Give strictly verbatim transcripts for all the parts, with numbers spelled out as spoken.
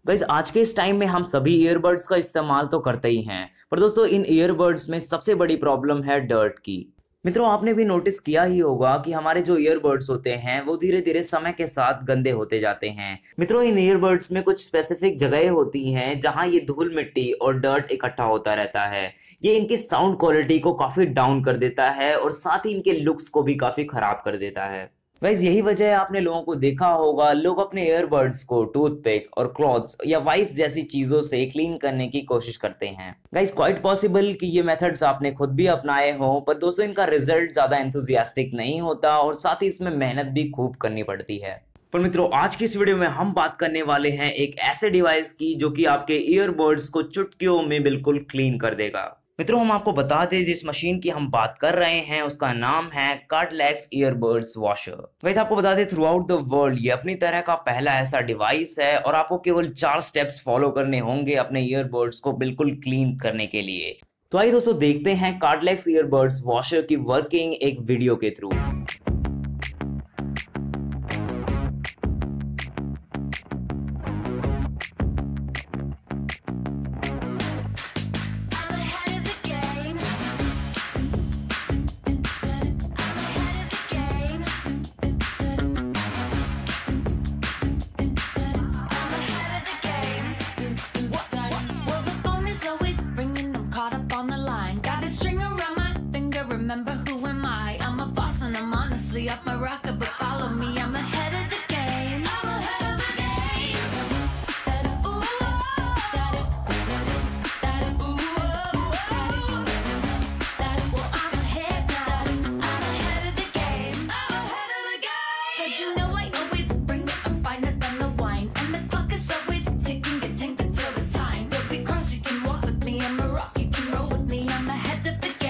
Guys आज के इस टाइम में हम सभी ईयरबड्स का इस्तेमाल तो करते ही हैं, पर दोस्तों इन ईयरबड्स में सबसे बड़ी प्रॉब्लम है डर्ट की। मित्रों, आपने भी नोटिस किया ही होगा कि हमारे जो ईयरबड्स होते हैं वो धीरे धीरे समय के साथ गंदे होते जाते हैं। मित्रों, इन ईयरबड्स में कुछ स्पेसिफिक जगहें होती हैं जहां ये धूल मिट्टी और डर्ट इकट्ठा होता रहता है। ये इनकी साउंड क्वालिटी को काफी डाउन कर देता है और साथ ही इनके लुक्स को भी काफी खराब कर देता है। गाइस यही वजह है, आपने लोगों को देखा होगा लोग अपने ईयरबड्स को टूथपिक और क्लॉथ्स या वाइप जैसी चीजों से क्लीन करने की कोशिश करते हैं। गाइस क्वाइट पॉसिबल कि ये मेथड्स आपने खुद भी अपनाए हों, पर दोस्तों इनका रिजल्ट ज्यादा एंथुजियास्टिक नहीं होता और साथ ही इसमें मेहनत भी खूब करनी पड़ती है। पर मित्रों, आज की इस वीडियो में हम बात करने वाले हैं एक ऐसे डिवाइस की जो कि आपके ईयरबड्स को चुटकियों में बिल्कुल क्लीन कर देगा। मित्रों, हम आपको बता दें जिस मशीन की हम बात कर रहे हैं उसका नाम है कार्डलेक्स ईयरबड्स वॉशर। वैसे आपको बता दें थ्रू आउट द वर्ल्ड ये अपनी तरह का पहला ऐसा डिवाइस है और आपको केवल चार स्टेप्स फॉलो करने होंगे अपने ईयरबड्स को बिल्कुल क्लीन करने के लिए। तो आइए दोस्तों देखते हैं कार्डलेक्स ईयरबड्स वॉशर की वर्किंग एक वीडियो के through. Remember who am I? I'm a boss and I'm honestly off my rocker, but follow me, I'm ahead of the game. I'm ahead of the game. That ooh, that that ooh, that well I'm ahead, that I'm ahead of the game. I'm ahead of the game. Said you know I always bring it, I'm finer than the wine, and the clock is always ticking, get tinker till the time. Don't be cross, you can walk with me, I'm a rock, you can roll with me, I'm ahead of the game.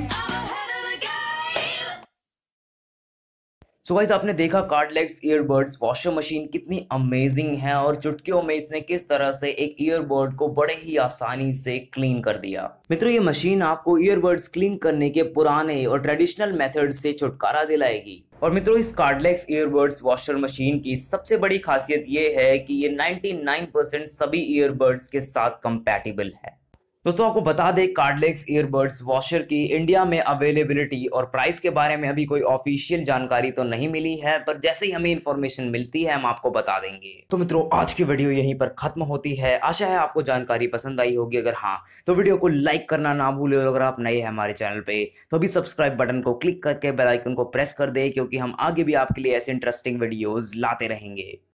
So guys आपने देखा cordlex earbuds washer machine कितनी amazing है और चुटकियों में इसने किस तरह से एक ईयरबड को बड़े ही आसानी से क्लीन कर दिया। मित्रों, ये मशीन आपको ईयरबड्स क्लीन करने के पुराने और ट्रेडिशनल मेथड से छुटकारा दिलाएगी। और मित्रों, इस कार्डलेक्स ईयरबड्स वॉशर मशीन की सबसे बड़ी खासियत ये है कि ये निन्यानवे परसेंट सभी ईयरबड्स के साथ कंपैटिबल है। दोस्तों आपको बता दें कार्डलेक्स ईयरबड्स वॉशर की इंडिया में अवेलेबिलिटी और प्राइस के बारे में अभी कोई ऑफिशियल जानकारी तो नहीं मिली है, पर जैसे ही हमें इंफॉर्मेशन मिलती है हम आपको बता देंगे। तो मित्रों, आज की वीडियो यहीं पर खत्म होती है। आशा है आपको जानकारी पसंद आई होगी। अगर हाँ तो वीडियो को लाइक करना ना भूलें और अगर आप नए हैं हमारे चैनल पे तो अभी सब्सक्राइब बटन को क्लिक करके बेल आइकन को प्रेस कर दे, क्योंकि हम आगे भी आपके लिए ऐसे इंटरेस्टिंग वीडियोज लाते रहेंगे।